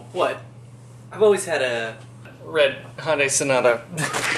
What? I've always had a Red Hyundai Sonata.